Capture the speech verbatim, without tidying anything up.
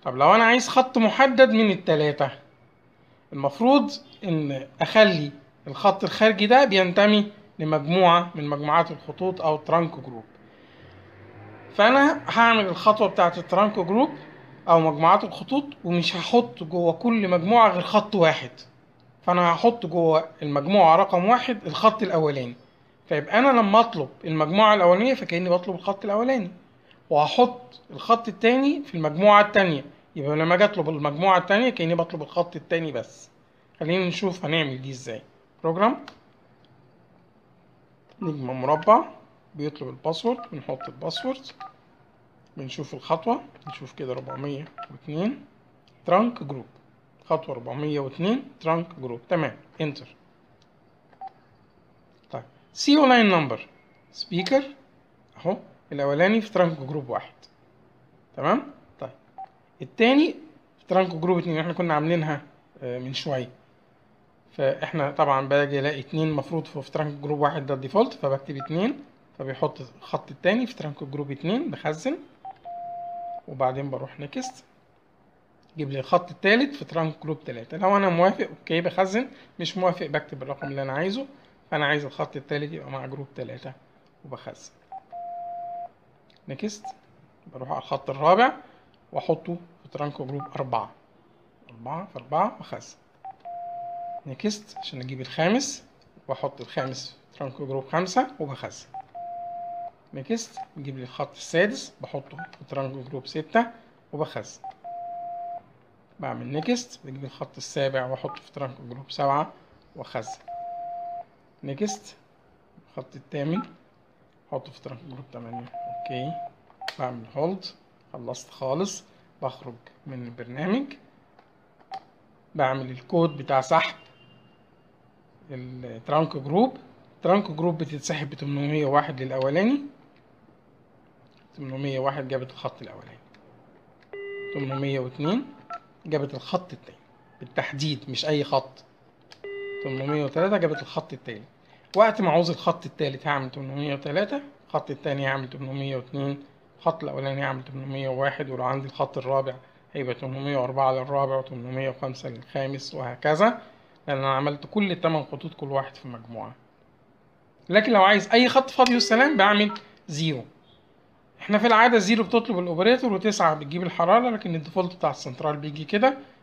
طب لو انا عايز خط محدد من التلاتة، المفروض ان اخلي الخط الخارجي ده بينتمي لمجموعة من مجموعات الخطوط او ترانك جروب. فانا هعمل الخطوة بتاعة الترانك جروب او مجموعات الخطوط، ومش هحط جوه كل مجموعة غير خط واحد. فانا هحط جوه المجموعة رقم واحد الخط الاولاني، فيبقى انا لما اطلب المجموعة الاولانية فكأني بطلب الخط الاولاني، وهحط الخط التاني في المجموعة التانية، يبقى لما اجي اطلب المجموعة التانية كأني بطلب الخط التاني بس. خلينا نشوف هنعمل دي ازاي. بروجرام نجمة مربع بيطلب الباسورد، بنحط الباسورد، بنشوف الخطوة، نشوف كده أربعمية واتنين ترانك جروب، خطوة أربعمية واتنين ترانك جروب، تمام، انتر. طيب سي او لاين نمبر سبيكر اهو، الاولاني في ترانك جروب واحد، تمام. طيب التاني في ترانك جروب اتنين، احنا كنا عاملينها آه، من شوية، فاحنا طبعا باجي الاقي اتنين المفروض في ترانك جروب واحد ده الديفولت، فبكتب اتنين، فبيحط الخط التاني في ترانك جروب اتنين، بخزن وبعدين بروح نكست، يجيب لي الخط التالت في ترانك جروب تلاتة. لو انا موافق اوكي بخزن، مش موافق بكتب الرقم اللي انا عايزه، فانا عايز الخط التالت يبقى مع جروب تلاتة وبخزن نكست. بروح على الخط الرابع واحطه في ترانك جروب أربعة، أربعة في أربعة وخزن نكست عشان اجيب الخامس، واحط الخامس في ترانك جروب خمسة وبخزن نكست. يجيب لي الخط السادس بحطه في ترانك جروب ستة وبخزن، بعمل نكست بجيب الخط السابع واحطه في ترانك جروب سبعة واخزن نكست. الخط الثامن احطه في ترانك جروب تمانية اوكي، بعمل هولد، خلصت خالص، بخرج من البرنامج، بعمل الكود بتاع سحب الترانك جروب. الترانك جروب بتتسحب ب تمنمية وواحد للاولاني، تمنمية وواحد جابت الخط الاولاني، تمنمية واتنين جابت الخط التاني بالتحديد مش اي خط، تمنمية وتلاتة جابت الخط التاني. وقت ما عاوز الخط التالت هعمل تمنمية وتلاتة، الخط التاني هعمل تمنمية واتنين، الخط الاولاني هعمل تمنمية وواحد، ولو عندي الخط الرابع هيبقى تمنمية وأربعة للرابع و805 للخامس وهكذا، لان انا عملت كل التمن خطوط كل واحد في مجموعة. لكن لو عايز اي خط فاضي والسلام بعمل زيرو. احنا في العادة زيرو بتطلب الاوبريتور، وتسعة بتجيب الحرارة، لكن الديفولت بتاع السنترال بيجي كده.